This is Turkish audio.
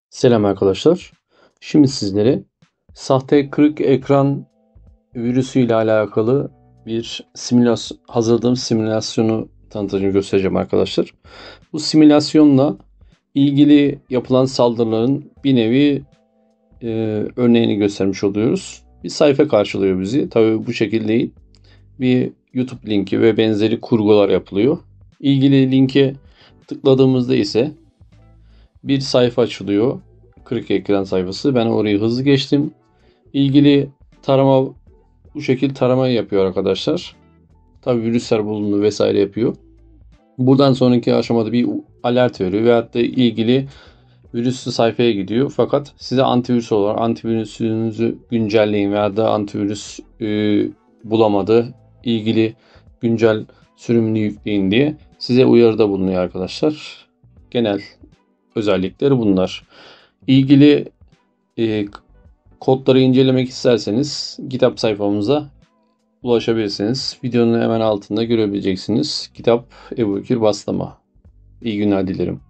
Selam arkadaşlar. Şimdi sizlere sahte kırık ekran virüsü ile alakalı bir hazırladığım simülasyonu tanıtacağım, göstereceğim arkadaşlar. Bu simülasyonla ilgili yapılan saldırıların bir nevi örneğini göstermiş oluyoruz. Bir sayfa karşılıyor bizi. Tabii bu şekilde değil. Bir YouTube linki ve benzeri kurgular yapılıyor. İlgili linke tıkladığımızda ise bir sayfa açılıyor. Kırık ekran sayfası. Ben orayı hızlı geçtim. İlgili tarama bu şekilde taramayı yapıyor arkadaşlar. Tabi virüsler bulundu vesaire yapıyor. Buradan sonraki aşamada bir alert veriyor veyahut da ilgili virüslü sayfaya gidiyor. Fakat size antivirüs olarak antivirüsünüzü güncelleyin veya da antivirüs bulamadı, ilgili güncel sürümünü yükleyin diye size uyarıda bulunuyor arkadaşlar. Genel özellikleri bunlar. İlgili e, kodları incelemek isterseniz kitap sayfamıza ulaşabilirsiniz. Videonun hemen altında görebileceksiniz. Kitap Ebu Bekir Baslama. İyi günler dilerim.